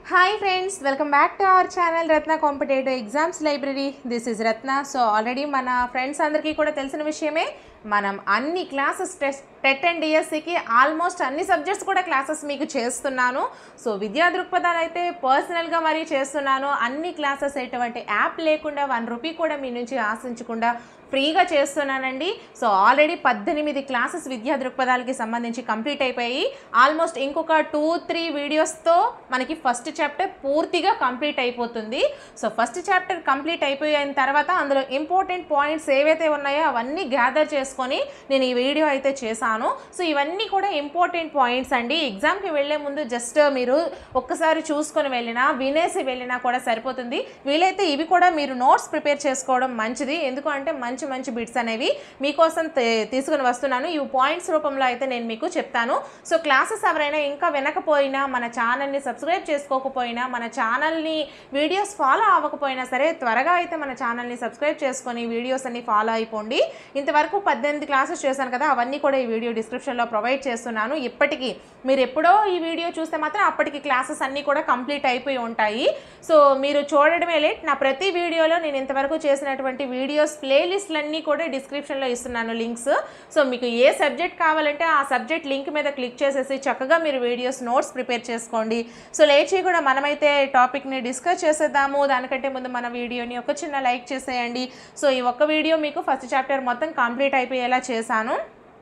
Hi friends, welcome back to our channel Ratna Competitive Exams Library. This is Ratna. So already మన friends అందరికీ కూడా తెలిసిన విషయమే మనం అన్ని క్లాసెస్ టెట్ అండ్ డిఎస్సికి ఆల్మోస్ట్ అన్ని సబ్జెక్ట్స్ కూడా క్లాసెస్ మీకు చేస్తున్నాను. సో విద్యా దృక్పథాలు అయితే పర్సనల్గా మరీ చేస్తున్నాను. అన్ని క్లాసెస్ ఎటువంటి యాప్ లేకుండా ₹1 కూడా మీ నుంచి ఆశించకుండా ఫ్రీగా చేస్తున్నానండి. సో ఆల్రెడీ 18 క్లాసెస్ విద్యా దృక్పథాలకి సంబంధించి కంప్లీట్ అయిపోయి ఆల్మోస్ట్ ఇంకొక 2-3 వీడియోస్తో మనకి ఫస్ట్ చాప్టర్ పూర్తిగా కంప్లీట్ అయిపోతుంది. సో ఫస్ట్ చాప్టర్ కంప్లీట్ అయిపోయిన తర్వాత అందులో ఇంపార్టెంట్ పాయింట్స్ ఏవైతే ఉన్నాయో అవన్నీ గ్యాదర్ చేసుకొని నేను ఈ వీడియో అయితే చేశాను. సో ఇవన్నీ కూడా ఇంపార్టెంట్ పాయింట్స్ అండి. ఎగ్జామ్కి వెళ్ళే ముందు జస్ట్ మీరు ఒక్కసారి చూసుకొని వెళ్ళినా వినేసి వెళ్ళినా కూడా సరిపోతుంది. వీలైతే ఇవి కూడా మీరు నోట్స్ ప్రిపేర్ చేసుకోవడం మంచిది. ఎందుకంటే మంచి బిట్స్ అనేవి మీకోసం తీసుకుని వస్తున్నాను. ఈ పాయింట్స్ రూపంలో అయితే నేను మీకు చెప్తాను. సో క్లాసెస్ ఎవరైనా ఇంకా వినకపోయినా, మన ఛానల్ని సబ్స్క్రైబ్ చేసుకోకపోయినా, మన ఛానల్ని వీడియోస్ ఫాలో అవ్వకపోయినా సరే త్వరగా అయితే మన ఛానల్ని సబ్స్క్రైబ్ చేసుకొని వీడియోస్ అన్ని ఫాలో అయిపోండి. ఇంతవరకు 18 క్లాసెస్ చేశాను కదా, అవన్నీ కూడా ఈ వీడియో డిస్క్రిప్షన్లో ప్రొవైడ్ చేస్తున్నాను. ఇప్పటికీ మీరు ఎప్పుడో ఈ వీడియో చూస్తే మాత్రం అప్పటికి క్లాసెస్ అన్నీ కూడా కంప్లీట్ అయిపోయి ఉంటాయి. సో మీరు చూడడమే లేట్. నా ప్రతి వీడియోలో నేను ఇంతవరకు చేసినటువంటి వీడియోస్ ప్లేలిస్ట్లన్నీ కూడా డిస్క్రిప్షన్లో ఇస్తున్నాను లింక్స్. సో మీకు ఏ సబ్జెక్ట్ కావాలంటే ఆ సబ్జెక్ట్ లింక్ మీద క్లిక్ చేసేసి చక్కగా మీరు వీడియోస్ నోట్స్ ప్రిపేర్ చేసుకోండి. సో లేట్ చేయకుండా మనమైతే టాపిక్ని డిస్కస్ చేసేద్దాము. దానికంటే ముందు మన వీడియోని ఒక చిన్న లైక్ చేసేయండి. సో ఈ ఒక్క వీడియో మీకు ఫస్ట్ చాప్టర్ మొత్తం కంప్లీట్ అయిపోయేలా చేశాను.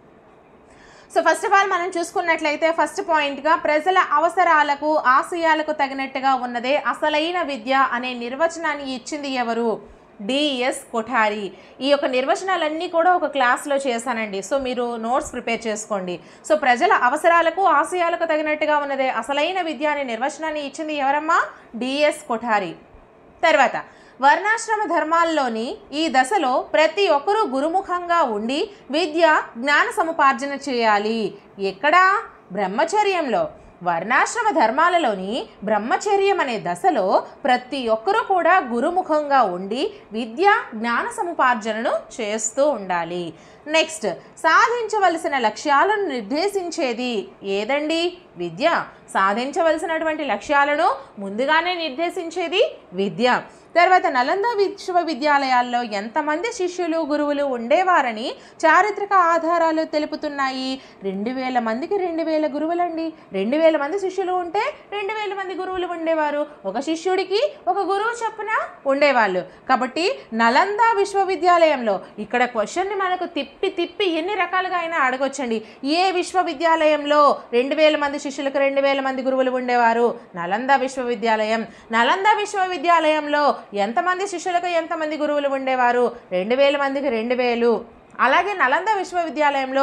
సో ఫస్ట్ ఆఫ్ ఆల్ మనం చూసుకున్నట్లయితే ఫస్ట్ పాయింట్గా ప్రజల అవసరాలకు ఆశయాలకు తగినట్టుగా ఉన్నదే అసలైన విద్య అనే నిర్వచనాన్ని ఇచ్చింది ఎవరు? డిఎస్ కొఠారి. ఈ యొక్క నిర్వచనాలన్నీ కూడా ఒక క్లాస్లో చేశానండి. సో మీరు నోట్స్ ప్రిపేర్ చేసుకోండి. సో ప్రజల అవసరాలకు ఆశయాలకు తగినట్టుగా ఉన్నదే అసలైన విద్య అనే నిర్వచనాన్ని ఇచ్చింది ఎవరమ్మా? డిఎస్ కొఠారి. తర్వాత వర్ణాశ్రమ ధర్మాల్లోని ఈ దశలో ప్రతి ఒక్కరూ గురుముఖంగా ఉండి విద్య జ్ఞాన సముపార్జన చేయాలి. ఎక్కడా? బ్రహ్మచర్యంలో. వర్ణాశ్రమ ధర్మాలలోని బ్రహ్మచర్యం అనే దశలో ప్రతి ఒక్కరూ కూడా గురుముఖంగా ఉండి విద్య జ్ఞాన సముపార్జనను చేస్తూ ఉండాలి. నెక్స్ట్, సాధించవలసిన లక్ష్యాలను నిర్దేశించేది ఏదండి? విద్య. సాధించవలసినటువంటి లక్ష్యాలను ముందుగానే నిర్దేశించేది విద్య. తర్వాత నలంద విశ్వవిద్యాలయాల్లో ఎంతమంది శిష్యులు గురువులు ఉండేవారని చారిత్రక ఆధారాలు తెలుపుతున్నాయి? 2000 మందికి 2000 గురువులండి. 2000 మంది శిష్యులు ఉంటే 2000 మంది గురువులు ఉండేవారు. ఒక శిష్యుడికి ఒక గురువు చొప్పున ఉండేవాళ్ళు. కాబట్టి నలంద విశ్వవిద్యాలయంలో ఇక్కడ క్వశ్చన్ని మనకు తిప్పి ఎన్ని రకాలుగా అయినా అడగొచ్చండి. ఏ విశ్వవిద్యాలయంలో 2000 మంది శిష్యులకు 2000 మంది గురువులు ఉండేవారు? నలంద విశ్వవిద్యాలయం. నలంద విశ్వవిద్యాలయంలో ఎంతమంది శిష్యులకు ఎంతమంది గురువులు ఉండేవారు? 2000 మందికి 2000. అలాగే నలంద విశ్వవిద్యాలయంలో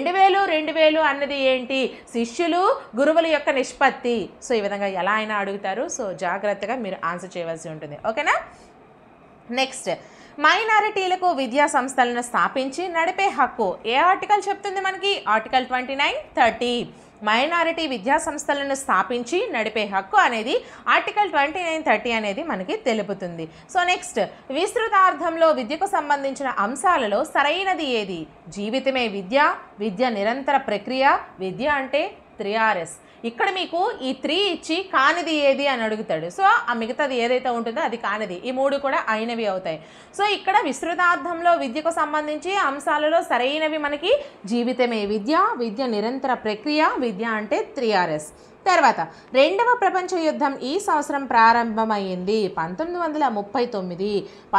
2000 అన్నది ఏంటి? శిష్యులు గురువుల యొక్క నిష్పత్తి. సో ఈ విధంగా ఎలా అయినా అడుగుతారు. సో జాగ్రత్తగా మీరు ఆన్సర్ చేయవలసి ఉంటుంది. ఓకేనా? నెక్స్ట్, మైనారిటీలకు విద్యా సంస్థలను స్థాపించి నడిపే హక్కు ఏ ఆర్టికల్ చెప్తుంది మనకి? ఆర్టికల్ 29, 30. మైనారిటీ విద్యా సంస్థలను స్థాపించి నడిపే హక్కు అనేది ఆర్టికల్ 29, 30 అనేది మనకి తెలుపుతుంది. సో నెక్స్ట్, విస్తృతార్థంలో విద్యకు సంబంధించిన అంశాలలో సరైనది ఏది? జీవితమే విద్య, విద్య నిరంతర ప్రక్రియ, విద్య అంటే 3Rs. ఇక్కడ మీకు ఈ 3 ఇచ్చి కానిది ఏది అని అడుగుతాడు. సో ఆ మిగతాది ఏదైతే ఉంటుందో అది కానిది. ఈ 3 కూడా అయినవి అవుతాయి. సో ఇక్కడ విస్తృతార్థంలో విద్యకు సంబంధించి అంశాలలో సరైనవి మనకి జీవితమే విద్య, విద్య నిరంతర ప్రక్రియ, విద్య అంటే 3Rs. తర్వాత రెండవ ప్రపంచ యుద్ధం ఈ సంవత్సరం ప్రారంభమైంది 1939.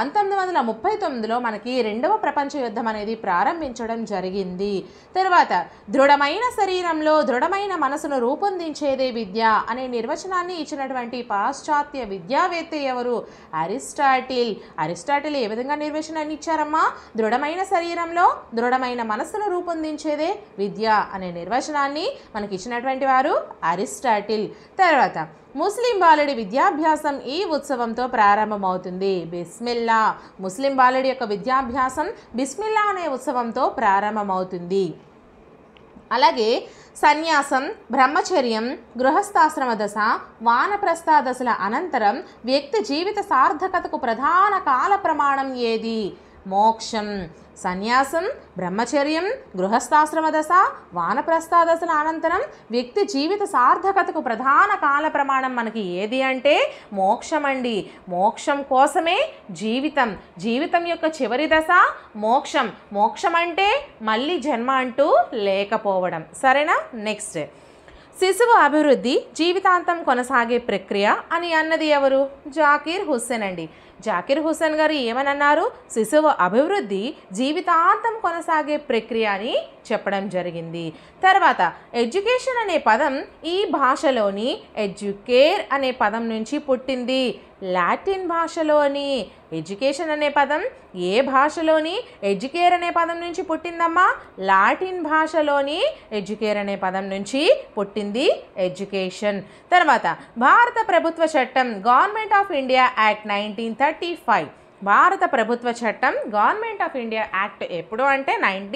1939లో మనకి రెండవ ప్రపంచ యుద్ధం అనేది ప్రారంభించడం జరిగింది. తర్వాత దృఢమైన శరీరంలో దృఢమైన మనసును రూపొందించేదే విద్య అనే నిర్వచనాన్ని ఇచ్చినటువంటి పాశ్చాత్య విద్యావేత్త ఎవరు? అరిస్టాటిల్. అరిస్టాటిల్ ఏ విధంగా నిర్వచనాన్ని ఇచ్చారమ్మా? దృఢమైన శరీరంలో దృఢమైన మనసును రూపొందించేదే విద్య అనే నిర్వచనాన్ని మనకి ఇచ్చినటువంటి వారు అరిస్టాటిల్. తర్వాత ముస్లిం బాలుడి విద్యాభ్యాసం ఈ ఉత్సవంతో ప్రారంభమవుతుంది. బిస్మిల్లా. ముస్లిం బాలుడి యొక్క విద్యాభ్యాసం బిస్మిల్లా అనే ఉత్సవంతో ప్రారంభమవుతుంది. అలాగే సన్యాసం, బ్రహ్మచర్యం, గృహస్థాశ్రమ దశ, వానప్రస్థ దశల అనంతరం వ్యక్తి జీవిత సార్థకతకు ప్రధాన కాల ప్రమాణం ఏది? మోక్షం. సన్యాసం, బ్రహ్మచర్యం, గృహస్థాశ్రమ దశ, వానప్రస్థాదశల అనంతరం వ్యక్తి జీవిత సార్థకతకు ప్రధాన కాల ప్రమాణం మనకి ఏది అంటే మోక్షం అండి. మోక్షం కోసమే జీవితం. జీవితం యొక్క చివరి దశ మోక్షం. మోక్షం అంటే మళ్ళీ జన్మ అంటూ లేకపోవడం. సరేనా? నెక్స్ట్, శిశువు అభివృద్ధి జీవితాంతం కొనసాగే ప్రక్రియ అని అన్నది ఎవరు? జాకీర్ హుస్సేన్ అండి. జాకీర్ హుస్సేన్ గారు ఏమనన్నారు? శిశువు అభివృద్ధి జీవితాంతం కొనసాగే ప్రక్రియ అని చెప్పడం జరిగింది. తర్వాత ఎడ్యుకేషన్ అనే పదం ఈ భాషలోని ఎడ్యుకేర్ అనే పదం నుంచి పుట్టింది. లాటిన్ భాషలోని ఎడ్యుకేషన్ అనే పదం ఏ భాషలోని ఎడ్యుకేర్ అనే పదం నుంచి పుట్టిందమ్మా? లాటిన్ భాషలోని ఎడ్యుకేర్ అనే పదం నుంచి పుట్టింది ఎడ్యుకేషన్. తర్వాత భారత ప్రభుత్వ చట్టం గవర్నమెంట్ ఆఫ్ ఇండియా యాక్ట్ 1935. భారత ప్రభుత్వ చట్టం గవర్నమెంట్ ఆఫ్ ఇండియా యాక్ట్ ఎప్పుడు అంటే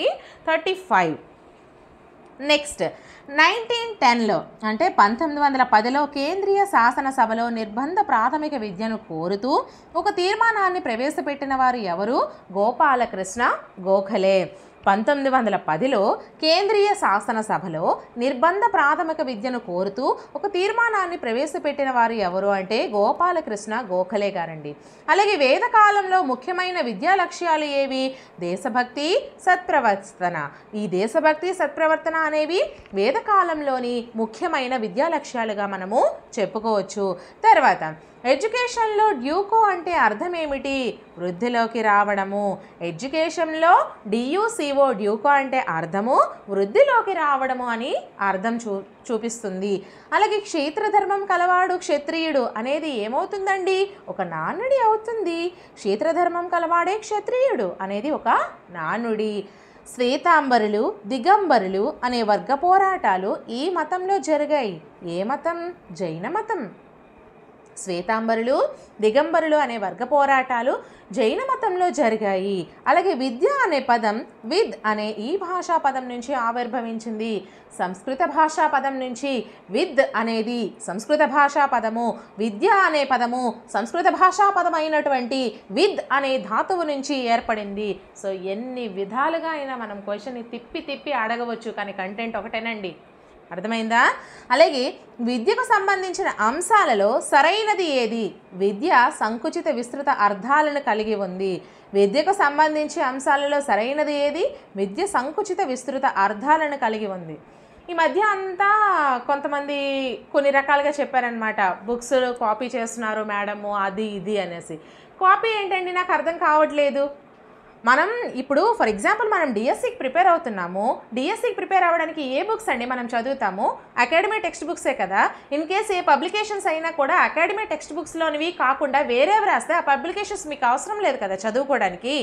1935. నెక్స్ట్, 1910లో అంటే 1910లో కేంద్రీయ శాసనసభలో నిర్బంధ ప్రాథమిక విద్యను కోరుతూ ఒక తీర్మానాన్ని ప్రవేశపెట్టిన వారు ఎవరు? గోపాలకృష్ణ గోఖలే. 1910లో కేంద్రీయ శాసనసభలో నిర్బంధ ప్రాథమిక విద్యను కోరుతూ ఒక తీర్మానాన్ని ప్రవేశపెట్టిన వారు ఎవరు అంటే గోపాలకృష్ణ గోఖలే గారండి. అలాగే వేదకాలంలో ముఖ్యమైన విద్యా లక్ష్యాలు ఏవి? దేశభక్తి, సత్ప్రవర్తన. ఈ దేశభక్తి, సత్ప్రవర్తన అనేవి వేదకాలంలోని ముఖ్యమైన విద్యా లక్ష్యాలుగా మనము చెప్పుకోవచ్చు. తర్వాత ఎడ్యుకేషన్లో డ్యూకో అంటే అర్థం ఏమిటి? వృద్ధిలోకి రావడము. ఎడ్యుకేషన్లో డియుసిఓ డ్యూకో అంటే అర్థము వృద్ధిలోకి రావడము అని అర్థం చూపిస్తుంది. అలాగే క్షేత్రధర్మం కలవాడు క్షత్రియుడు అనేది ఏమవుతుందండి? ఒక నానుడి అవుతుంది. క్షేత్రధర్మం కలవాడే క్షత్రియుడు అనేది ఒక నానుడి. శ్వేతాంబరులు, దిగంబరులు అనే వర్గ పోరాటాలు ఈ మతంలో జరిగాయి. ఏ మతం? జైన మతం. శ్వేతాంబరులు, దిగంబరులు అనే వర్గ పోరాటాలు జైన మతంలో జరిగాయి. అలాగే విద్య అనే పదం విద్ అనే ఈ భాషా పదం నుంచి ఆవిర్భవించింది. సంస్కృత భాషా పదం నుంచి విద్ అనేది సంస్కృత భాషా పదము, విద్య అనే పదము సంస్కృత భాషా పదం అయినటువంటి విద్ అనే ధాతువు నుంచి ఏర్పడింది. సో ఎన్ని విధాలుగా అయినా మనం క్వశ్చన్ని తిప్పి తిప్పి అడగవచ్చు, కానీ కంటెంట్ ఒకటేనండి. అర్థమైందా? అలాగే విద్యకు సంబంధించిన అంశాలలో సరైనది ఏది? విద్య సంకుచిత విస్తృత అర్థాలను కలిగి ఉంది. విద్యకు సంబంధించి అంశాలలో సరైనది ఏది? విద్య సంకుచిత విస్తృత అర్థాలను కలిగి ఉంది. ఈ మధ్య అంతా కొంతమంది కొన్ని రకాలుగా చెప్పారనమాట. బుక్స్ కాపీ చేస్తున్నారు మేడము, అది ఇది అనేసి. కాపీ ఏంటండి? నాకు అర్థం కావట్లేదు. మనం ఇప్పుడు ఫర్ ఎగ్జాంపుల్ మనం డిఎస్సికి ప్రిపేర్ అవుతున్నాము. డిఎస్సికి ప్రిపేర్ అవ్వడానికి ఏ బుక్స్ అండి మనం చదువుతాము? అకాడమీ టెక్స్ట్ బుక్సే కదా. ఇన్ కేస్ ఏ పబ్లికేషన్స్ అయినా కూడా అకాడమీ టెక్స్ట్ బుక్స్లోనివి కాకుండా వేరేవి రాస్తే ఆ పబ్లికేషన్స్ మీకు అవసరం లేదు కదా చదువుకోవడానికి.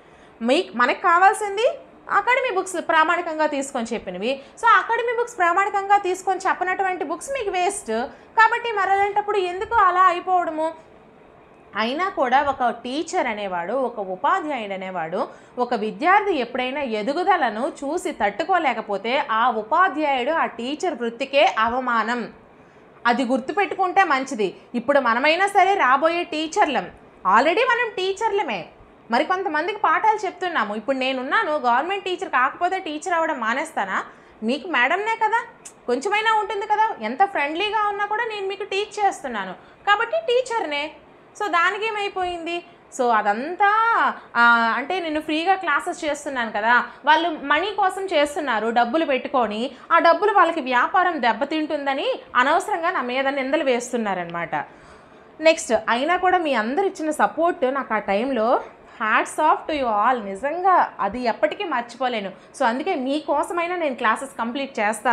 మనకు కావాల్సింది అకాడమీ బుక్స్ ప్రామాణికంగా తీసుకొని చెప్పినవి. సో అకాడమీ బుక్స్ ప్రామాణికంగా తీసుకొని చెప్పినటువంటి బుక్స్ మీకు వేస్ట్. కాబట్టి మరలాంటప్పుడు ఎందుకు అలా అయిపోవడము? అయినా కూడా ఒక టీచర్ అనేవాడు, ఒక ఉపాధ్యాయుడు అనేవాడు, ఒక విద్యార్థి ఎప్పుడైనా ఎదుగుదలను చూసి తట్టుకోలేకపోతే ఆ ఉపాధ్యాయుడు ఆ టీచర్ వృత్తికే అవమానం. అది గుర్తుపెట్టుకుంటే మంచిది. ఇప్పుడు మనమైనా సరే రాబోయే టీచర్లం, ఆల్రెడీ మనం టీచర్లమే, మరి కొంతమందికి పాఠాలు చెప్తున్నాము. ఇప్పుడు నేనున్నాను, గవర్నమెంట్ టీచర్ కాకపోతే టీచర్ అవ్వడం మానేస్తానా? మీకు మేడంనే కదా, కొంచెమైనా ఉంటుంది కదా. ఎంత ఫ్రెండ్లీగా ఉన్నా కూడా నేను మీకు టీచ్ చేస్తున్నాను కాబట్టి టీచర్నే. సో దానికి ఏమైపోయింది? సో అదంతా అంటే నేను ఫ్రీగా క్లాసెస్ చేస్తున్నాను కదా, వాళ్ళు మనీ కోసం చేస్తున్నారు డబ్బులు పెట్టుకొని. ఆ డబ్బులు వాళ్ళకి వ్యాపారం దెబ్బతింటుందని అనవసరంగా నా మీద నిందలు వేస్తున్నారనమాట. నెక్స్ట్, అయినా కూడా మీ అందరు ఇచ్చిన సపోర్ట్ నాకు ఆ టైంలో hats off to you all. నిజంగా అది ఎప్పటికీ మర్చిపోలేను. సో అందుకే మీకోసమైనా నేను క్లాసెస్ కంప్లీట్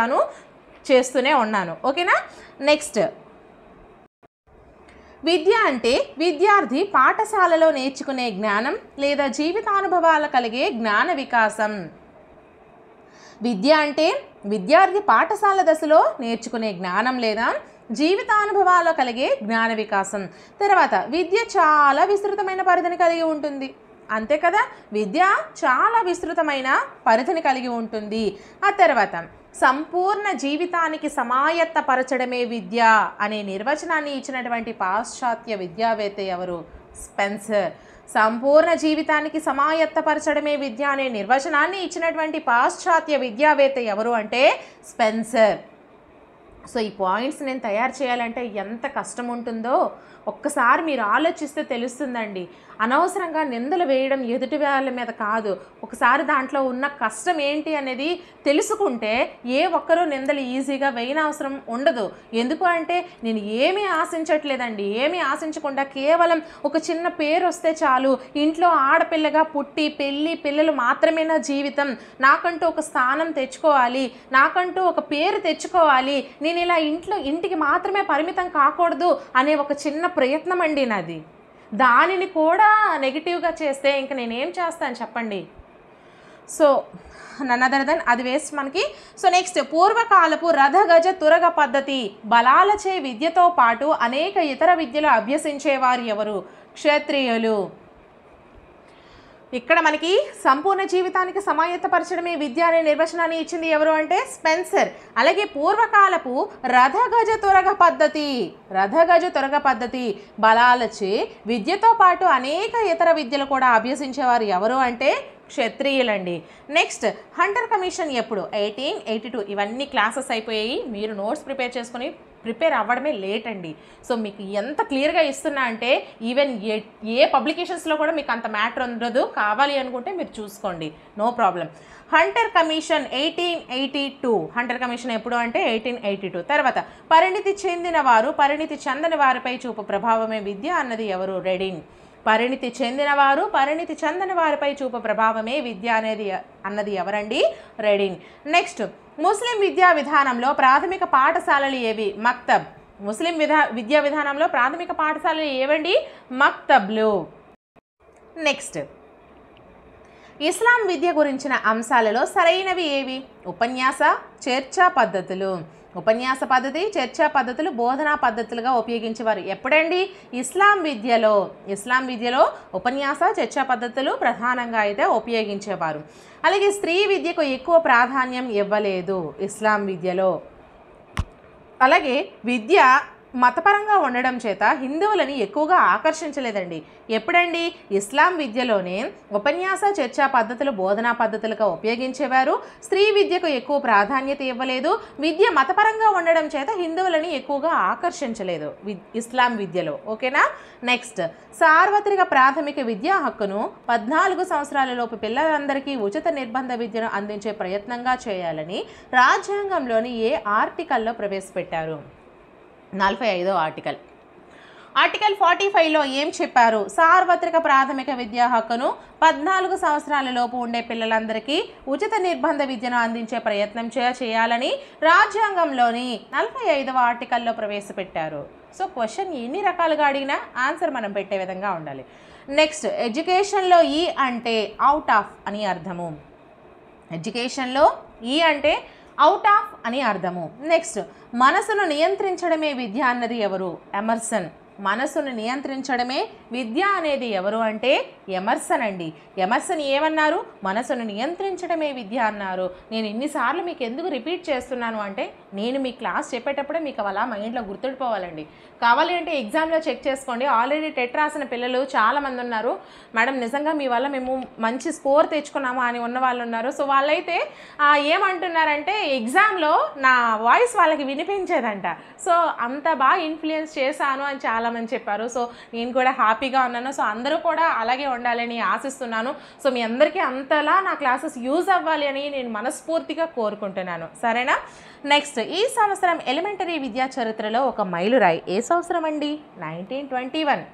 చేస్తూనే ఉన్నాను. ఓకేనా? నెక్స్ట్, విద్య అంటే విద్యార్థి పాఠశాలలో నేర్చుకునే జ్ఞానం లేదా జీవితానుభవాలు కలిగే జ్ఞాన వికాసం. విద్య అంటే విద్యార్థి పాఠశాల దశలో నేర్చుకునే జ్ఞానం లేదా జీవితానుభవాలు కలిగే జ్ఞాన వికాసం. తర్వాత విద్య చాలా విస్తృతమైన పరిధిని కలిగి ఉంటుంది. అంతే కదా, విద్య చాలా విస్తృతమైన పరిధిని కలిగి ఉంటుంది. ఆ తర్వాత సంపూర్ణ జీవితానికి సమాయత్తపరచడమే విద్య అనే నిర్వచనాన్ని ఇచ్చినటువంటి పాశ్చాత్య విద్యావేత్త ఎవరు? స్పెన్సర్. సంపూర్ణ జీవితానికి సమాయత్తపరచడమే విద్య అనే నిర్వచనాన్ని ఇచ్చినటువంటి పాశ్చాత్య విద్యావేత్త ఎవరు అంటే స్పెన్సర్. సో ఈ పాయింట్స్ నేను తయారు చేయాలంటే ఎంత కష్టం ఉంటుందో ఒక్కసారి మీరు ఆలోచిస్తే తెలుస్తుందండి. అనవసరంగా నిందలు వేయడం ఎదుటి వాళ్ళ మీద కాదు, ఒకసారి దాంట్లో ఉన్న కష్టం ఏంటి అనేది తెలుసుకుంటే ఏ ఒక్కరూ నిందలు ఈజీగా వేయనవసరం ఉండదు. ఎందుకు అంటే నేను ఏమీ ఆశించట్లేదండి, ఏమీ ఆశించకుండా కేవలం ఒక చిన్న పేరు వస్తే చాలు, ఇంట్లో ఆడపిల్లగా పుట్టి పెళ్ళి పిల్లలు మాత్రమే నా జీవితం, నాకంటూ ఒక స్థానం తెచ్చుకోవాలి, నాకంటూ ఒక పేరు తెచ్చుకోవాలి, నేను ఇలా ఇంటికి మాత్రమే పరిమితం కాకూడదు అనే ఒక చిన్న ప్రయత్నం అండి నాది. దానిని కూడా నెగిటివ్గా చేస్తే ఇంక నేనేం చేస్తాను చెప్పండి. సో నన్ అదర్ దెన్ అది వేస్ట్ మనకి. సో నెక్స్ట్, పూర్వకాలపు రథగజ తురగ పద్ధతి బలాలచే విద్యతో పాటు అనేక ఇతర విద్యలు అభ్యసించేవారు ఎవరు? క్షత్రియులు. ఇక్కడ మనకి సంపూర్ణ జీవితానికి సమాయత్తపరచడమే విద్య అనే నిర్వచనాన్ని ఇచ్చింది ఎవరు అంటే స్పెన్సర్. అలాగే పూర్వకాలపు రథగజ తురగ పద్ధతి బలాలచే విద్యతో పాటు అనేక ఇతర విద్యలు కూడా అభ్యసించేవారు ఎవరు అంటే క్షత్రియులండి. నెక్స్ట్, హంటర్ కమిషన్ ఎప్పుడు? 1882. ఇవన్నీ క్లాసెస్ అయిపోయాయి, మీరు నోట్స్ ప్రిపేర్ అవ్వడమే లేట్ అండి. సో మీకు ఎంత క్లియర్గా ఇస్తున్నా అంటే ఈవెన్ ఏ పబ్లికేషన్స్లో కూడా మీకు అంత మ్యాటర్ ఉండదు, కావాలి అనుకుంటే మీరు చూసుకోండి, no problem. Hunter commission 1882. Hunter commission ఎప్పుడు అంటే 1882. తర్వాత, పరిణితి చెందని వారిపై చూపు ప్రభావమే విద్య అన్నది ఎవరు? రెడిన్. పరిణితి చెందని వారిపై చూపు ప్రభావమే విద్య అన్నది ఎవరండి? రెడిన్. నెక్స్ట్, ముస్లిం విద్యా విధానంలో ప్రాథమిక పాఠశాలలు ఏవి? మక్తబ్. ముస్లిం విద్యా విధానంలో ప్రాథమిక పాఠశాలలు ఏవండి? మక్తబ్లు. నెక్స్ట్, ఇస్లాం విద్య గురించిన అంశాలలో సరైనవి ఏవి? ఉపన్యాస చర్చా పద్ధతులు. ఉపన్యాస పద్ధతి, చర్చా పద్ధతులు బోధనా పద్ధతులుగా ఉపయోగించేవారు. ఎప్పుడండి? ఇస్లాం విద్యలో ఉపన్యాస చర్చా పద్ధతులు ప్రధానంగా అయితే ఉపయోగించేవారు. అలాగే స్త్రీ విద్యకు ఎక్కువ ప్రాధాన్యం ఇవ్వలేదు ఇస్లాం విద్యలో. అలాగే విద్య మతపరంగా ఉండడం చేత హిందువులని ఎక్కువగా ఆకర్షించలేదండి. ఎప్పుడండి? ఇస్లాం విద్యలోనే ఉపన్యాస చర్చా పద్ధతులు బోధనా పద్ధతులుగా ఉపయోగించేవారు. స్త్రీ విద్యకు ఎక్కువ ప్రాధాన్యత ఇవ్వలేదు. విద్య మతపరంగా ఉండడం చేత హిందువులని ఎక్కువగా ఆకర్షించలేదు ఇస్లాం విద్యలో. ఓకేనా? నెక్స్ట్, సార్వత్రిక ప్రాథమిక విద్యా హక్కును 14 సంవత్సరాలలోపు పిల్లలందరికీ ఉచిత నిర్బంధ విద్యను అందించే ప్రయత్నంగా చేయాలని రాజ్యాంగంలోని ఏ ఆర్టికల్లో ప్రవేశపెట్టారు? 45వ ఆర్టికల్. ఆర్టికల్ 45లో ఏం చెప్పారు? సార్వత్రిక ప్రాథమిక విద్యా హక్కును 14 సంవత్సరాలలోపు ఉండే పిల్లలందరికీ ఉచిత నిర్బంధ విద్యను అందించే ప్రయత్నం చేయాలని రాజ్యాంగంలోని 45వ ఆర్టికల్లో ప్రవేశపెట్టారు. సో క్వశ్చన్ ఎన్ని రకాలుగా అడిగినా ఆన్సర్ మనం పెట్టే విధంగా ఉండాలి. నెక్స్ట్, ఎడ్యుకేషన్లో ఈ అంటే అవుట్ ఆఫ్ అని అర్థము. ఎడ్యుకేషన్లో ఈ అంటే అవుట్ ఆఫ్ అని అర్థము. నెక్స్ట్, మనసును నియంత్రించడమే విద్య అన్నది ఎవరు? ఎమర్సన్. మనసును నియంత్రించడమే విద్య అనేది ఎవరు అంటే ఎమర్సన్ అండి. ఎమర్సన్ ఏమన్నారు? మనసును నియంత్రించడమే విద్య అన్నారు. నేను ఇన్నిసార్లు మీకు ఎందుకు రిపీట్ చేస్తున్నాను అంటే నేను మీ క్లాస్ చెప్పేటప్పుడే మీకు అలా మైండ్లో గుర్తుండిపోవాలండి. కావాలి అంటే ఎగ్జామ్లో చెక్ చేసుకోండి. ఆల్రెడీ టెట్ రాసిన పిల్లలు చాలామంది ఉన్నారు. మేడం నిజంగా మీ వల్ల మేము మంచి స్కోర్ తెచ్చుకున్నాము అని ఉన్న వాళ్ళు ఉన్నారు. సో వాళ్ళైతే ఏమంటున్నారంటే ఎగ్జామ్లో నా వాయిస్ వాళ్ళకి వినిపించేదంట. సో అంత బాగా ఇన్ఫ్లుయెన్స్ చేశాను అని చాలామంది చెప్పారు. సో నేను కూడా హ్యాపీగా ఉన్నాను. సో అందరూ కూడా అలాగే ఉండాలని ఆశిస్తున్నాను. సో మీ అందరికీ అంతలా నా క్లాసెస్ యూజ్ అవ్వాలి అని నేను మనస్ఫూర్తిగా కోరుకుంటున్నాను. సరేనా? నెక్స్ట్, ఈ సంవత్సరం ఎలిమెంటరీ విద్యా చరిత్రలో ఒక మైలురాయి. ఏ సంవత్సరం అండి? 1921.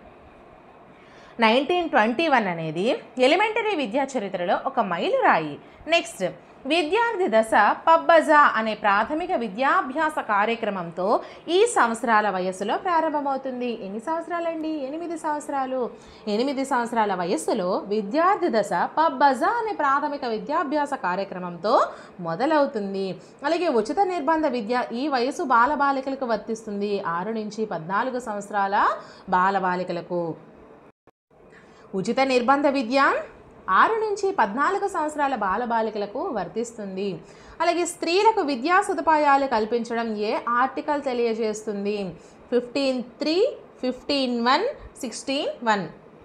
1921 అనేది ఎలిమెంటరీ విద్యా చరిత్రలో ఒక మైలురాయి. నెక్స్ట్, విద్యార్థి దశ పబ్బజా అనే ప్రాథమిక విద్యాభ్యాస కార్యక్రమంతో ఈ సంవత్సరాల వయస్సులో ప్రారంభమవుతుంది. ఎన్ని సంవత్సరాలండి? 8 సంవత్సరాలు. 8 సంవత్సరాల వయస్సులో విద్యార్థి దశ పబ్బజా అనే ప్రాథమిక విద్యాభ్యాస కార్యక్రమంతో మొదలవుతుంది. అలాగే ఉచిత నిర్బంధ విద్య ఈ వయసు బాలబాలికలకు వర్తిస్తుంది. 6 నుంచి 14 సంవత్సరాల బాలబాలికలకు ఉచిత నిర్బంధ విద్య 6 నుంచి 14 సంవత్సరాల బాలబాలికలకు వర్తిస్తుంది. అలాగే స్త్రీలకు విద్యా సదుపాయాలు కల్పించడం ఏ ఆర్టికల్ తెలియజేస్తుంది? 15(3), 15(1), 16(1).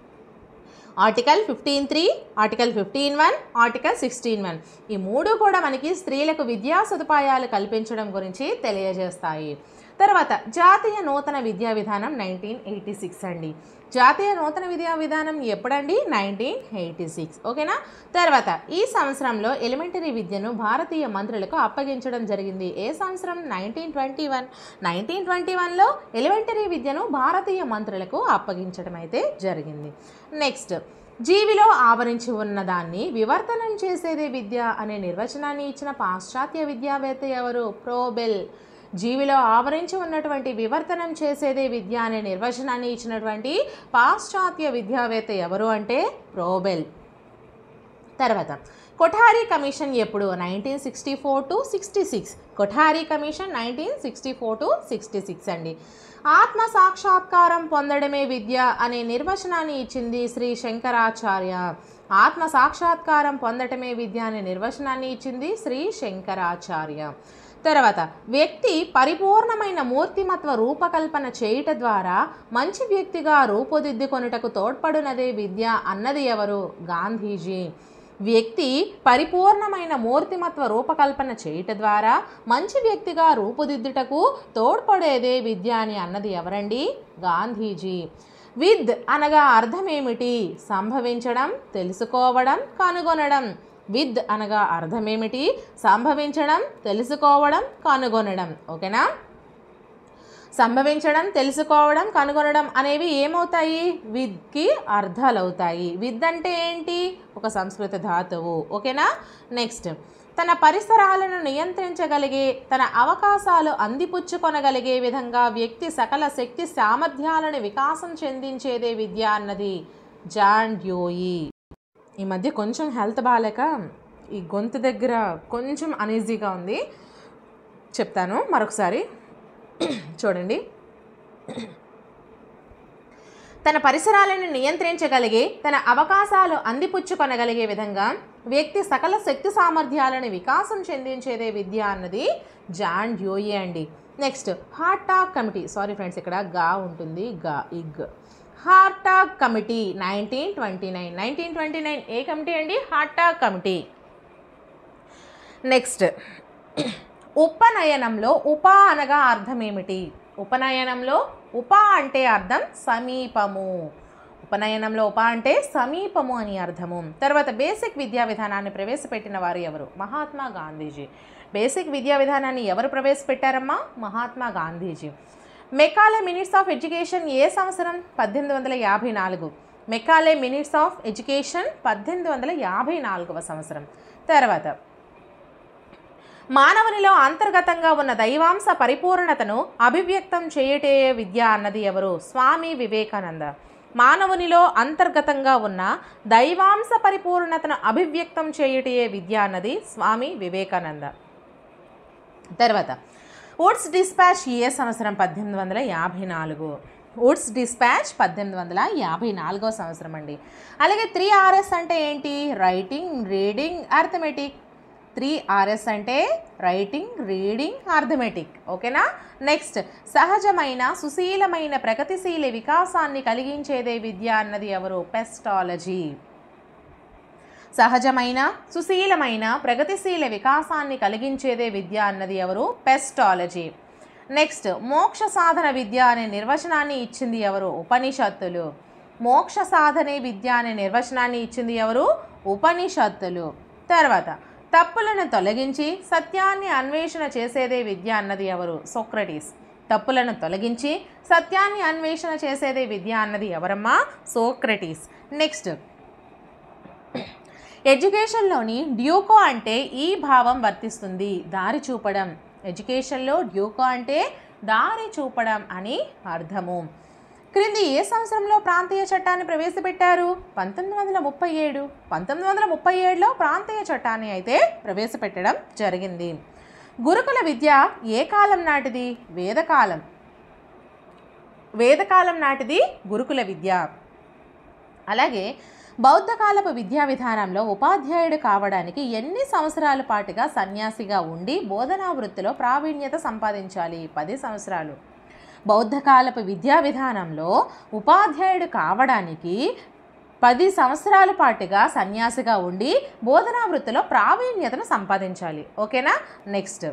Article 15(3), article 15(1), article 16(1). ఈ మూడు కూడా మనకి స్త్రీలకు విద్యా సదుపాయాలు కల్పించడం గురించి తెలియజేస్తాయి. తర్వాత జాతీయ నూతన విద్యా విధానం 1986 అండి. జాతీయ నూతన విద్యా విధానం ఎప్పుడండి? 1986. ఓకేనా. తర్వాత ఈ సంవత్సరంలో ఎలిమెంటరీ విద్యను భారతీయ మంత్రులకు అప్పగించడం జరిగింది. ఏ సంవత్సరం? 1921. 1921లో ఎలిమెంటరీ విద్యను భారతీయ మంత్రులకు అప్పగించడం అయితే జరిగింది. నెక్స్ట్, జీవిలో ఆవరించి ఉన్నదాన్ని వివర్తనం చేసేదే విద్య అనే నిర్వచనాన్ని ఇచ్చిన పాశ్చాత్య విద్యావేత్త ఎవరు? ప్రోబెల్. జీవిలో ఆవరించి ఉన్నటువంటి వివర్తనం చేసేదే విద్య అనే నిర్వచనాన్ని ఇచ్చినటువంటి పాశ్చాత్య విద్యావేత్త ఎవరు అంటే ప్రోబెల్. తర్వాత కొఠారి కమిషన్ ఎప్పుడు? 1964 to 66. కొఠారి కమిషన్ 1964 to 66 అండి. ఆత్మ సాక్షాత్కారం పొందడమే విద్య అనే నిర్వచనాన్ని ఇచ్చింది శ్రీ శంకరాచార్య. ఆత్మ సాక్షాత్కారం పొందడమే విద్య అనే నిర్వచనాన్ని ఇచ్చింది శ్రీ శంకరాచార్య. తర్వాత వ్యక్తి పరిపూర్ణమైన మూర్తిమత్వ రూపకల్పన చేయుట ద్వారా మంచి వ్యక్తిగా రూపుదిద్దుకొనుటకు తోడ్పడునదే విద్య అన్నది ఎవరు? గాంధీజీ. వ్యక్తి పరిపూర్ణమైన మూర్తిమత్వ రూపకల్పన చేయుట ద్వారా మంచి వ్యక్తిగా రూపుదిద్దుటకు తోడ్పడేదే విద్య అని అన్నది ఎవరండి? గాంధీజీ. విద్ అనగా అర్థం ఏమిటి? సంభవించడం, తెలుసుకోవడం, కనుగొనడం. విద్ అనగా అర్థం ఏమిటి? సంభవించడం, తెలుసుకోవడం, కనుగొనడం. ఓకేనా. సంభవించడం, తెలుసుకోవడం, కనుగొనడం అనేవి ఏమవుతాయి? విద్కి అర్థాలు అవుతాయి. విద్ అంటే ఏంటి? ఒక సంస్కృత ధాతువు. ఓకేనా. నెక్స్ట్, తన పరిసరాలను నియంత్రించగలిగే, తన అవకాశాలు అందిపుచ్చుకొనగలిగే విధంగా వ్యక్తి సకల శక్తి సామర్థ్యాలను వికాసం చెందించేదే విద్య అన్నది జాన్ డ్యూయి. ఈ మధ్య కొంచెం హెల్త్ బాగాలేక ఈ గొంతు దగ్గర కొంచెం అనీజీగా ఉంది. చెప్తాను మరొకసారి చూడండి. తన పరిసరాలను నియంత్రించగలిగే, తన అవకాశాలు అందిపుచ్చుకొనగలిగే విధంగా వ్యక్తి సకల శక్తి సామర్థ్యాలను వికాసం చెందించేదే విద్య అన్నది జాన్ డ్యూయి అండి. Next, Hartog committee. Sorry friends, ఇక్కడ గా ఉంటుంది, గా ఇగ్. Hartog committee 1929. 1929 ఏ కమిటీ అండి? Hartog committee. నెక్స్ట్, ఉపనయనంలో ఉప అనగా అర్థం ఏమిటి? ఉపనయనంలో ఉప అంటే అర్థం సమీపము. ఉపనయనంలో ఉప అంటే సమీపము అని అర్థము. తర్వాత బేసిక్ విద్యా విధానాన్ని ప్రవేశపెట్టిన వారు ఎవరు? మహాత్మా గాంధీజీ. బేసిక్ విద్యా విధానాన్ని ఎవరు ప్రవేశపెట్టారమ్మా? Mahatma Gandhiji. Macaulay minutes of education ఏ సంవత్సరం? 1854. మెకాలే మినిట్స్ ఆఫ్ ఎడ్యుకేషన్ 1854వ సంవత్సరం. తర్వాత మానవునిలో అంతర్గతంగా ఉన్న దైవాంశ పరిపూర్ణతను అభివ్యక్తం చేయుటే విద్య అన్నది ఎవరు? స్వామి వివేకానంద. మానవునిలో అంతర్గతంగా ఉన్న దైవాంశ పరిపూర్ణతను అభివ్యక్తం చేయుటే విద్య అన్నది స్వామి వివేకానంద. తర్వాత వుడ్స్ డిస్పాచ్ ఏ సంవత్సరం? 1854. వుడ్స్ డిస్పాచ్ 1854వ సంవత్సరం అండి. అలాగే 3Rs అంటే ఏంటి? Writing, reading, arithmetic. 3Rs అంటే రైటింగ్, రీడింగ్, అర్థమెటిక్. ఓకేనా. నెక్స్ట్, సహజమైన, సుశీలమైన, ప్రగతిశీల వికాసాన్ని కలిగించేదే విద్య అన్నది ఎవరు? పెస్టాలజీ. సహజమైన, సుశీలమైన, ప్రగతిశీల వికాసాన్ని కలిగించేదే విద్య అన్నది ఎవరు? పెస్టాలజీ. నెక్స్ట్, మోక్ష సాధన విద్య అనే నిర్వచనాన్ని ఇచ్చింది ఎవరు? ఉపనిషత్తులు. మోక్ష సాధనే విద్య అనే నిర్వచనాన్ని ఇచ్చింది ఎవరు? ఉపనిషత్తులు. తర్వాత తప్పులను తొలగించి సత్యాన్ని అన్వేషణ చేసేదే విద్య అన్నది ఎవరు? సోక్రటీస్. తప్పులను తొలగించి సత్యాన్ని అన్వేషణ చేసేదే విద్య అన్నది ఎవరమ్మా? సోక్రటీస్. నెక్స్ట్, ఎడ్యుకేషన్లోని డ్యూకో అంటే ఈ భావం వర్తిస్తుంది, దారి చూపడం. ఎడ్యుకేషన్లో డ్యూకో అంటే దారి చూపడం అని అర్థము. క్రింది ఏ సంవత్సరంలో ప్రాంతీయ చట్టాన్ని ప్రవేశపెట్టారు? 1937. 1937లో ప్రాంతీయ చట్టాన్ని అయితే ప్రవేశపెట్టడం జరిగింది. గురుకుల విద్య ఏ కాలం నాటిది? వేదకాలం. వేదకాలం నాటిది గురుకుల విద్య. అలాగే బౌద్ధకాలపు విద్యా విధానంలో ఉపాధ్యాయుడు కావడానికి ఎన్ని సంవత్సరాల పాటుగా సన్యాసిగా ఉండి బోధనా వృత్తిలో ప్రావీణ్యత సంపాదించాలి? 10 సంవత్సరాలు. బౌద్ధకాలపు విద్యా విధానంలో ఉపాధ్యాయుడు కావడానికి 10 సంవత్సరాల పాటుగా సన్యాసిగా ఉండి బోధనా వృత్తిలో ప్రావీణ్యతను సంపాదించాలి. ఓకేనా. నెక్స్ట్,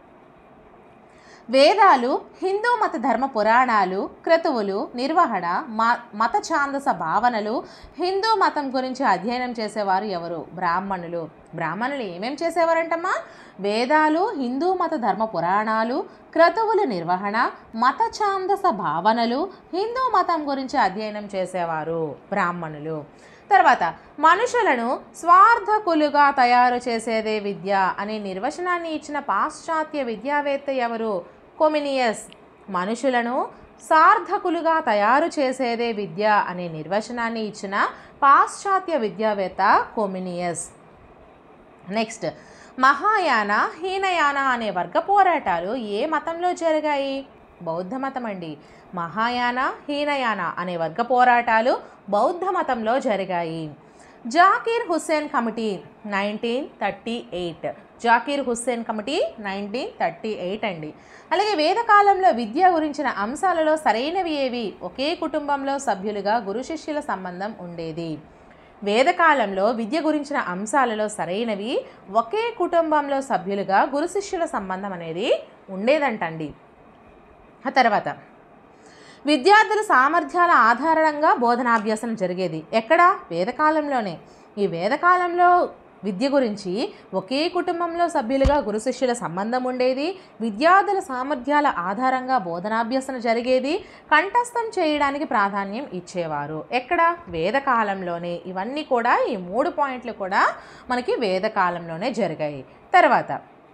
వేదాలు, హిందూ మత ధర్మ పురాణాలు, క్రతువులు, నిర్వహణ, మత ఛాందస భావనలు, హిందూ మతం గురించి అధ్యయనం చేసేవారు ఎవరు? బ్రాహ్మణులు. బ్రాహ్మణులు ఏమేం చేసేవారంటమ్మా? వేదాలు, హిందూ మత ధర్మ పురాణాలు, క్రతువులు నిర్వహణ, మత ఛాందస భావనలు, హిందూ మతం గురించి అధ్యయనం చేసేవారు బ్రాహ్మణులు. తర్వాత, మనుషులను స్వార్థకులుగా తయారు చేసేదే విద్య అనే నిర్వచనాన్ని ఇచ్చిన పాశ్చాత్య విద్యావేత్త ఎవరు? కొమినియస్. మనుషులను సార్థకులుగా తయారు చేసేదే విద్య అనే నిర్వచనాన్ని ఇచ్చిన పాశ్చాత్య విద్యావేత్త కొమినియస్. నెక్స్ట్, మహాయాన, హీనయాన అనే వర్గ పోరాటాలు ఏ మతంలో జరిగాయి? బౌద్ధ మతం అండి. మహాయాన, హీనయాన అనే వర్గ పోరాటాలు బౌద్ధ మతంలో జరిగాయి. జాకీర్ హుస్సేన్ కమిటీ 1938. జాకీర్ హుస్సేన్ కమిటీ 1938 అండి. అలాగే వేదకాలంలో విద్య గురించిన అంశాలలో సరైనవి ఏవి? ఒకే కుటుంబంలో సభ్యులుగా గురు శిష్యుల సంబంధం ఉండేది. వేదకాలంలో విద్య గురించిన అంశాలలో సరైనవి ఒకే కుటుంబంలో సభ్యులుగా గురు శిష్యుల సంబంధం అనేది ఉండేదంటండి. ఆ తర్వాత, విద్యార్థుల సామర్థ్యాల ఆధారంగా బోధనాభ్యాసనం జరిగేది. ఎక్కడ? వేదకాలంలోనే. ఈ వేదకాలంలో విద్య గురించి ఒకే కుటుంబంలో సభ్యులుగా గురు శిష్యుల సంబంధం ఉండేది. విద్యార్థుల సామర్థ్యాల ఆధారంగా బోధనాభ్యాసన జరిగేది. కంఠస్థం చేయడానికి ప్రాధాన్యం ఇచ్చేవారు. ఎక్కడ? వేదకాలంలోనే. ఇవన్నీ కూడా, ఈ 3 పాయింట్లు కూడా మనకి వేదకాలంలోనే జరిగాయి. తర్వాత,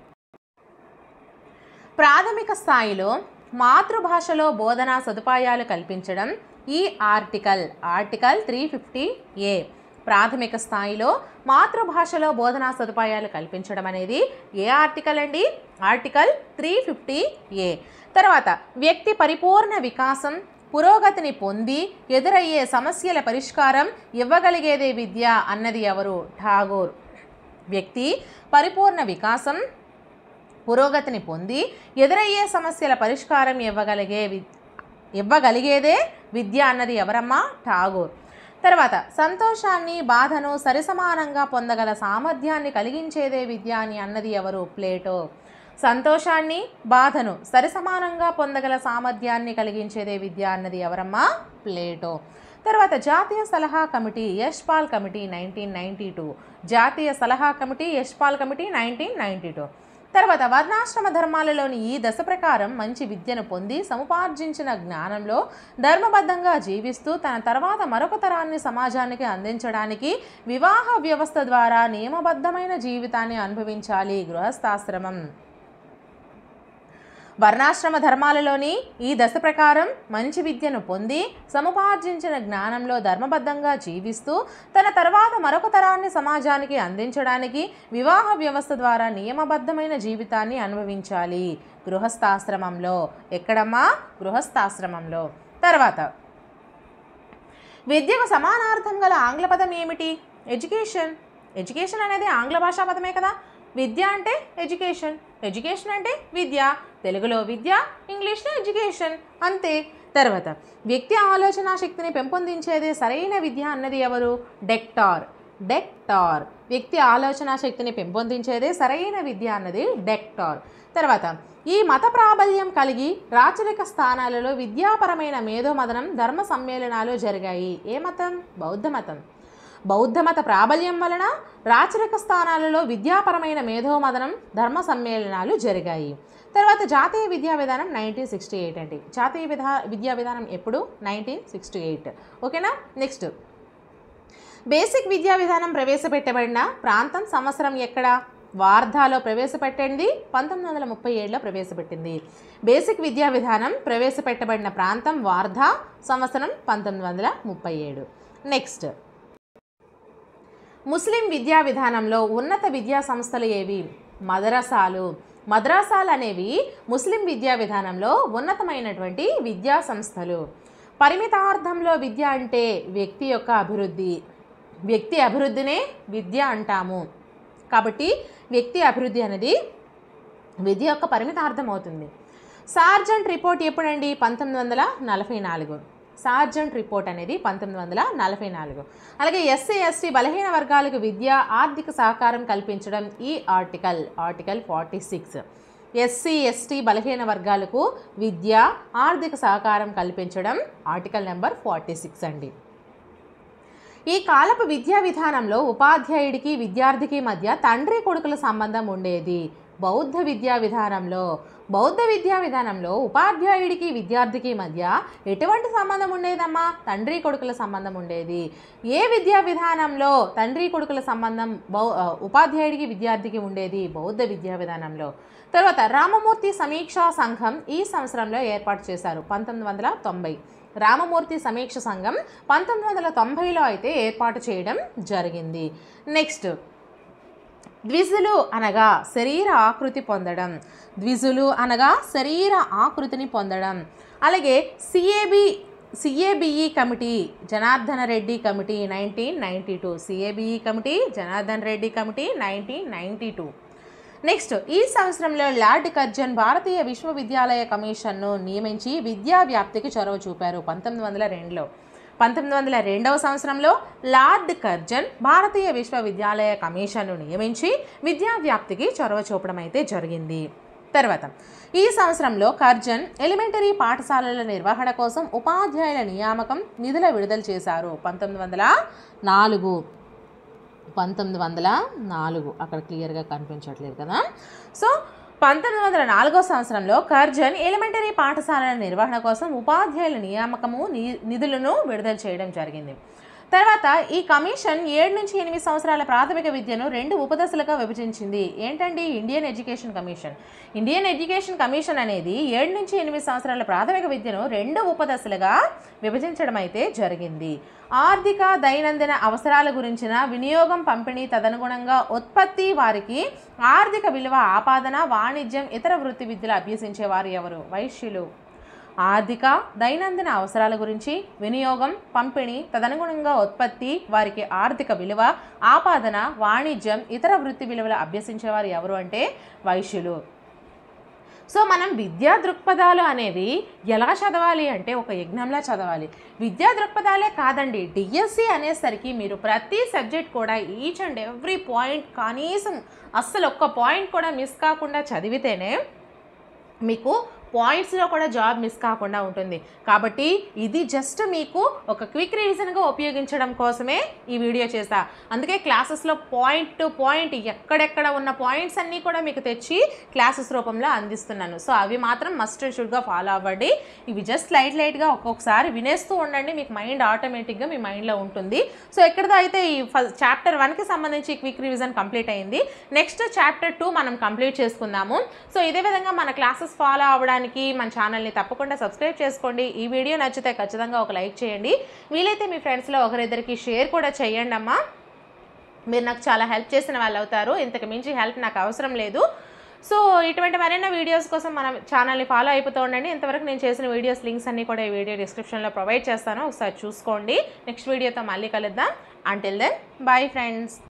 ప్రాథమిక స్థాయిలో మాతృభాషలో బోధనా సదుపాయాలు కల్పించడం ఈ ఆర్టికల్ 350A. ప్రాథమిక స్థాయిలో మాతృభాషలో బోధనా సదుపాయాలు కల్పించడం అనేది ఏ ఆర్టికల్ అండి? Article 350A. తర్వాత, వ్యక్తి పరిపూర్ణ వికాసం, పురోగతిని పొంది ఎదురయ్యే సమస్యల పరిష్కారం ఇవ్వగలిగేదే విద్య అన్నది ఎవరు? ఠాగూర్. వ్యక్తి పరిపూర్ణ వికాసం, పురోగతిని పొంది ఎదురయ్యే సమస్యల పరిష్కారం ఇవ్వగలిగేదే విద్య అన్నది ఎవరమ్మా? ఠాగూర్. తర్వాత, సంతోషాన్ని, బాధను సరిసమానంగా పొందగల సామర్థ్యాన్ని కలిగించేదే విద్య అని అన్నది ఎవరు? ప్లేటో. సంతోషాన్ని, బాధను సరిసమానంగా పొందగల సామర్థ్యాన్ని కలిగించేదే విద్య అన్నది ఎవరమ్మా? ప్లేటో. తర్వాత, జాతీయ సలహా కమిటీ, యశ్పాల్ కమిటీ 1992. జాతీయ సలహా కమిటీ, యశ్పాల్ కమిటీ 1992. తర్వాత, వర్ణాశ్రమ ధర్మాలలోని ఈ దశ ప్రకారం మంచి విద్యను పొంది సముపార్జించిన జ్ఞానంలో ధర్మబద్ధంగా జీవిస్తూ తన తర్వాత మరొక తరాన్ని సమాజానికి అందించడానికి వివాహ వ్యవస్థ ద్వారా నియమబద్ధమైన జీవితాన్ని అనుభవించాలి. గృహస్థాశ్రమం. వర్ణాశ్రమ ధర్మాలలోని ఈ దశ ప్రకారం మంచి విద్యను పొంది సముపార్జించిన జ్ఞానంలో ధర్మబద్ధంగా జీవిస్తూ తన తర్వాత మరొక తరాన్ని సమాజానికి అందించడానికి వివాహ వ్యవస్థ ద్వారా నియమబద్ధమైన జీవితాన్ని అనుభవించాలి. గృహస్థాశ్రమంలో. ఎక్కడమ్మా? గృహస్థాశ్రమంలో. తర్వాత, విద్యకు సమానార్థం గల ఆంగ్ల పదం ఏమిటి? ఎడ్యుకేషన్. ఎడ్యుకేషన్ అనేది ఆంగ్ల భాషా పదమే కదా. విద్య అంటే ఎడ్యుకేషన్, ఎడ్యుకేషన్ అంటే విద్య. తెలుగులో విద్య, ఇంగ్లీష్లో ఎడ్యుకేషన్, అంతే. తర్వాత, వ్యక్తి ఆలోచన శక్తిని పెంపొందించేదే సరైన విద్య అన్నది ఎవరు? డెక్టార్. డెక్టార్. వ్యక్తి ఆలోచన శక్తిని పెంపొందించేదే సరైన విద్య అన్నది డెక్టార్. తర్వాత, ఈ మత ప్రాబల్యం కలిగి రాచరిక స్థానాలలో విద్యాపరమైన మేధోమథనం, ధర్మ సమ్మేళనాలు జరిగాయి. ఏ మతం? బౌద్ధ మతం. బౌద్ధ మత ప్రాబల్యం వలన రాచరిక స్థానాలలో విద్యాపరమైన మేధోమథనం, ధర్మ సమ్మేళనాలు జరిగాయి. తర్వాత, జాతీయ విద్యా విధానం 1968 అండి. జాతీయ విద్యా విధానం ఎప్పుడు? 1968. ఓకేనా. నెక్స్ట్, బేసిక్ విద్యా విధానం ప్రవేశపెట్టబడిన ప్రాంతం, సంవత్సరం ఎక్కడ? వార్ధాలో ప్రవేశపెట్టింది 1937లో ప్రవేశపెట్టింది. బేసిక్ విద్యా విధానం ప్రవేశపెట్టబడిన ప్రాంతం వార్ధా, సంవత్సరం 1937. నెక్స్ట్, ముస్లిం విద్యా విధానంలో ఉన్నత విద్యా సంస్థలు ఏవి? మదరసాలు. మద్రాసాలు అనేవి ముస్లిం విద్యా విధానంలో ఉన్నతమైనటువంటి విద్యా సంస్థలు. పరిమితార్థంలో విద్య అంటే వ్యక్తి యొక్క అభివృద్ధి. వ్యక్తి అభివృద్ధినే విద్య అంటాము. కాబట్టి వ్యక్తి అభివృద్ధి అనేది విద్య యొక్క పరిమితార్థం అవుతుంది. సార్జెంట్ రిపోర్ట్ ఎప్పుడండి? 1944. సార్జెంట్ రిపోర్ట్ అనేది 1944. అలాగే ఎస్సీ ఎస్టీ బలహీన వర్గాలకు విద్య ఆర్థిక సహకారం కల్పించడం ఈ ఆర్టికల్ 46. ఎస్సీ ఎస్టీ బలహీన వర్గాలకు విద్య ఆర్థిక సహకారం కల్పించడం ఆర్టికల్ నెంబర్ 46 అండి. ఈ కాలపు విద్యా విధానంలో ఉపాధ్యాయుడికి విద్యార్థికి మధ్య తండ్రి కొడుకుల సంబంధం ఉండేది. బౌద్ధ విద్యా విధానంలో ఉపాధ్యాయుడికి విద్యార్థికి మధ్య ఎటువంటి సంబంధం ఉండేదమ్మా? తండ్రి కొడుకుల సంబంధం ఉండేది. ఏ విద్యా విధానంలో తండ్రి కొడుకుల సంబంధం ఉపాధ్యాయుడికి విద్యార్థికి ఉండేది? బౌద్ధ విద్యా విధానంలో. తర్వాత రామమూర్తి సమీక్షా సంఘం ఈ సంవత్సరంలో ఏర్పాటు చేశారు, 1990. రామమూర్తి సమీక్ష సంఘం 1990లో అయితే ఏర్పాటు చేయడం జరిగింది. నెక్స్ట్, ద్విజులు అనగా శరీర ఆకృతి పొందడం. ద్విజులు అనగా శరీర ఆకృతిని పొందడం. అలాగే CABE committee, Janardhana Reddy committee 1992. CABE committee, Janardhan Reddy committee 1992. Next, ఈ సంవత్సరంలో లార్డ్ కర్జన్ భారతీయ విశ్వవిద్యాలయ కమిషన్ను నియమించి విద్యా వ్యాప్తికి చొరవ చూపారు, 1902లో. 1902వ సంవత్సరంలో లార్డ్ కర్జన్ భారతీయ విశ్వవిద్యాలయ కమిషన్ను నియమించి విద్యా వ్యాప్తికి చొరవ చూపడం అయితే జరిగింది. తర్వాత ఈ సంవత్సరంలో కర్జన్ ఎలిమెంటరీ పాఠశాలల నిర్వహణ కోసం ఉపాధ్యాయుల నియామకం నిధుల విడుదల చేశారు, 1904. అక్కడ క్లియర్గా కనిపించట్లేదు కదా. సో 1904వ సంవత్సరంలో కర్జన్ ఎలిమెంటరీ పాఠశాలల నిర్వహణ కోసం ఉపాధ్యాయుల నియామకము నిధులను విడుదల చేయడం జరిగింది. తర్వాత ఈ కమిషన్ 7 నుంచి 8 సంవత్సరాల ప్రాథమిక విద్యను 2 ఉపదశలుగా విభజించింది. ఏంటండి? ఇండియన్ ఎడ్యుకేషన్ కమిషన్ అనేది 7 నుంచి 8 సంవత్సరాల ప్రాథమిక విద్యను 2 ఉపదశలుగా విభజించడం అయితే జరిగింది. ఆర్థిక దైనందిన అవసరాల గురించిన వినియోగం, పంపిణీ, తదనుగుణంగా ఉత్పత్తి, వారికి ఆర్థిక విలువ ఆపాదన, వాణిజ్యం, ఇతర వృత్తి విద్యలు అభ్యసించేవారు ఎవరు? వైశ్యులు. ఆర్థిక దైనందిన అవసరాల గురించి వినియోగం, పంపిణీ, తదనుగుణంగా ఉత్పత్తి, వారికి ఆర్థిక విలువ ఆపాదన, వాణిజ్యం, ఇతర వృత్తి విలువలు అభ్యసించేవారు ఎవరు అంటే వైశ్యులు. సో మనం విద్యా దృక్పథాలు అనేవి ఎలా చదవాలి అంటే ఒక యజ్ఞంలా చదవాలి. విద్యా దృక్పథాలే కాదండి, డిఎస్సి అనేసరికి మీరు ప్రతి సబ్జెక్ట్ కూడా ఈచ్ అండ్ ఎవ్రీ పాయింట్ కనీసం అస్సలు ఒక్క పాయింట్ కూడా మిస్ కాకుండా చదివితేనే మీకు పాయింట్స్లో కూడా జాబ్ మిస్ కాకుండా ఉంటుంది. కాబట్టి ఇది జస్ట్ మీకు ఒక క్విక్ రివిజన్గా ఉపయోగించడం కోసమే ఈ వీడియో చేశా. అందుకే క్లాసెస్లో పాయింట్ టు పాయింట్ ఎక్కడెక్కడ ఉన్న పాయింట్స్ అన్నీ కూడా మీకు తెచ్చి క్లాసెస్ రూపంలో అందిస్తున్నాను. సో అవి మాత్రం మస్ట్ అండ్ షుడ్గా ఫాలో అవ్వండి. ఇవి జస్ట్ లైట్గా ఒక్కొక్కసారి వినేస్తూ ఉండండి, మీకు మైండ్ ఆటోమేటిక్గా మీ మైండ్లో ఉంటుంది. సో ఎక్కడితో అయితే ఈ చాప్టర్ 1కి సంబంధించి క్విక్ రివిజన్ కంప్లీట్ అయింది. నెక్స్ట్ చాప్టర్ 2 మనం కంప్లీట్ చేసుకుందాము. సో ఇదే విధంగా మన క్లాసెస్ ఫాలో అవ్వడానికి మన ఛానల్ని తప్పకుండా సబ్స్క్రైబ్ చేసుకోండి. ఈ వీడియో నచ్చితే ఖచ్చితంగా ఒక లైక్ చేయండి. వీలైతే మీ ఫ్రెండ్స్లో ఒకరిద్దరికి షేర్ కూడా చేయండి అమ్మా. మీరు నాకు చాలా హెల్ప్ చేసిన వాళ్ళు అవుతారు. ఇంతకు మించి హెల్ప్ నాకు అవసరం లేదు. సో ఇటువంటి మరిన్ని వీడియోస్ కోసం మన ఛానల్ని ఫాలో అయిపోతూ ఉండండి. ఇంతవరకు నేను చేసిన వీడియోస్ లింక్స్ అన్నీ కూడా ఈ వీడియో డిస్క్రిప్షన్లో ప్రొవైడ్ చేస్తాను, ఒకసారి చూసుకోండి. నెక్స్ట్ వీడియోతో మళ్ళీ కలుద్దాం. Until then bye friends.